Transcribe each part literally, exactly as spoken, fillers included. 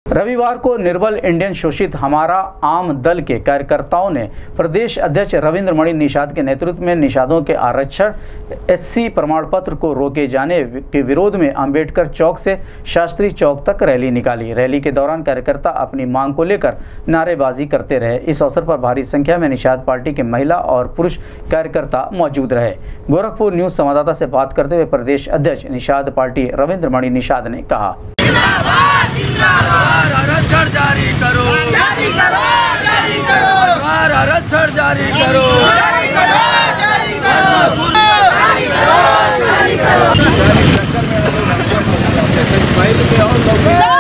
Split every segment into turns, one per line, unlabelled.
रविवार को निर्बल इंडियन शोषित हमारा आम दल के कार्यकर्ताओं ने प्रदेश अध्यक्ष रविंद्र मणि निषाद के नेतृत्व में निषादों के आरक्षण एससी प्रमाण पत्र को रोके जाने के विरोध में अंबेडकर चौक से शास्त्री चौक तक रैली निकाली। रैली के दौरान कार्यकर्ता अपनी मांग को लेकर नारेबाजी करते रहे। इस अवसर पर भारी संख्या में निषाद पार्टी के महिला और पुरुष कार्यकर्ता मौजूद रहे। गोरखपुर न्यूज संवाददाता से बात करते हुए प्रदेश अध्यक्ष निषाद पार्टी रविंद्र मणि निषाद ने कहा,
आरक्षण जारी करो, जारी करो, जारी करो, आरक्षण जारी करो, जारी करो, जारी करो, जारी करो, जारी करो।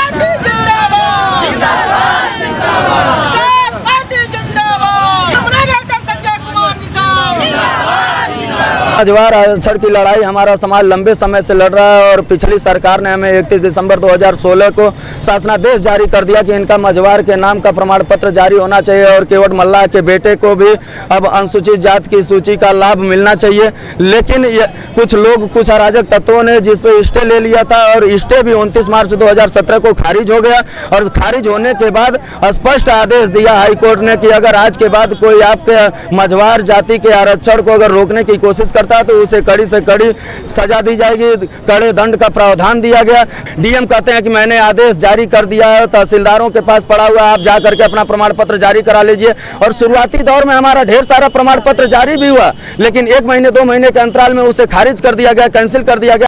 मझवार आरक्षण की लड़ाई हमारा समाज लंबे समय से लड़ रहा है और पिछली सरकार ने हमें इकतीस दिसंबर दो हज़ार सोलह को शासनादेश जारी कर दिया कि इनका मझवार के नाम का प्रमाण पत्र जारी होना चाहिए और केवट मल्लाह के बेटे को भी अब अनुसूचित जाति की सूची का लाभ मिलना चाहिए। लेकिन ये कुछ लोग, कुछ अराजक तत्वों ने जिस पे स्टे ले लिया था और स्टे भी उनतीस मार्च दो हज़ार सत्रह को खारिज हो गया और खारिज होने के बाद स्पष्ट आदेश दिया हाईकोर्ट ने कि अगर आज के बाद कोई आपके मझवार जाति के आरक्षण को अगर रोकने की कोशिश करता तो उसे कड़ी से कड़ी सजा दी जाएगी, कड़े दंड का प्रावधान दिया गया। डीएम कहते हैं कि मैंने आदेश जारी कर दिया है, तहसीलदारों के पास पड़ा हुआ, आप जा करके अपना प्रमाण पत्र जारी करा लीजिए। और शुरुआती दौर में हमारा ढेर सारा प्रमाण पत्र जारी भी हुआ, लेकिन एक महीने दो महीने के अंतराल में उसे खारिज कर दिया गया, कैंसिल कर दिया गया।